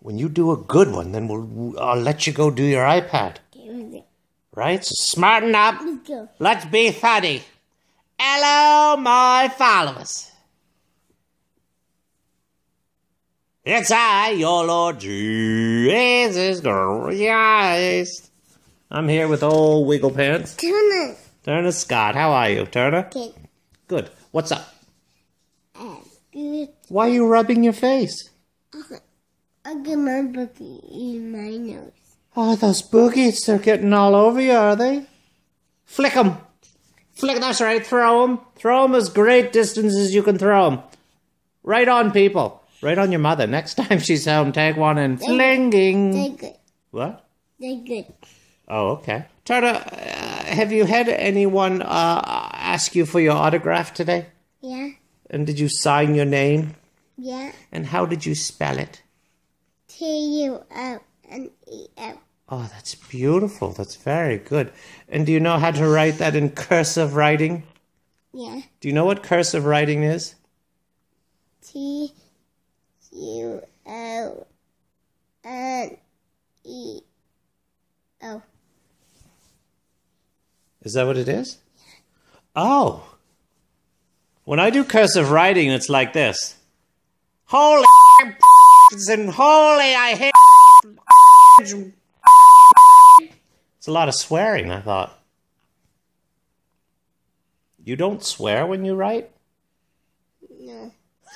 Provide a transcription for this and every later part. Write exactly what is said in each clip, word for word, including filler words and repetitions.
When you do a good one, then we'll I'll let you go do your iPad. Right? So smarten up. Let's go. Let's be funny. Hello, my followers. It's I, your Lord Jesus Christ. I'm here with old Wiggle Pants. Turner. Turner Scott, how are you, Turner? Good. Good. What's up? Uh, good. Why are you rubbing your face? Okay. I get my boogie in my nose. Oh, those boogies, they're getting all over you, are they? Flick them. Flick, that's right, throw them. Throw them as great distance as you can throw them. Right on, people. Right on your mother. Next time she's home, take one and They're flinging. They're good. What? They're good. Oh, okay. Turner, uh, have you had anyone uh, ask you for your autograph today? Yeah. And did you sign your name? Yeah. And how did you spell it? T U O N E O. Oh, that's beautiful. That's very good. And do you know how to write that in cursive writing? Yeah. Do you know what cursive writing is? T U O N E O. Is that what it is? Oh. When I do cursive writing, it's like this. Holy and holy, I hate. It's a lot of swearing, I thought. You don't swear when you write? No.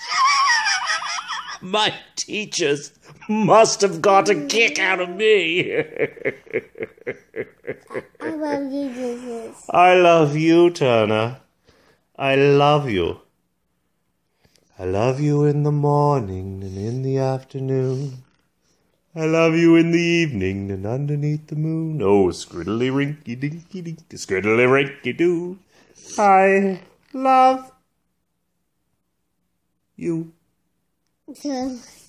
My teachers must have got a kick out of me. I love you, Jesus. I love you, Turner. I love you. I love you in the morning and in the afternoon. I love you in the evening and underneath the moon. Oh, scriddly rinky dinky dink, scriddly rinky doo. I love you. So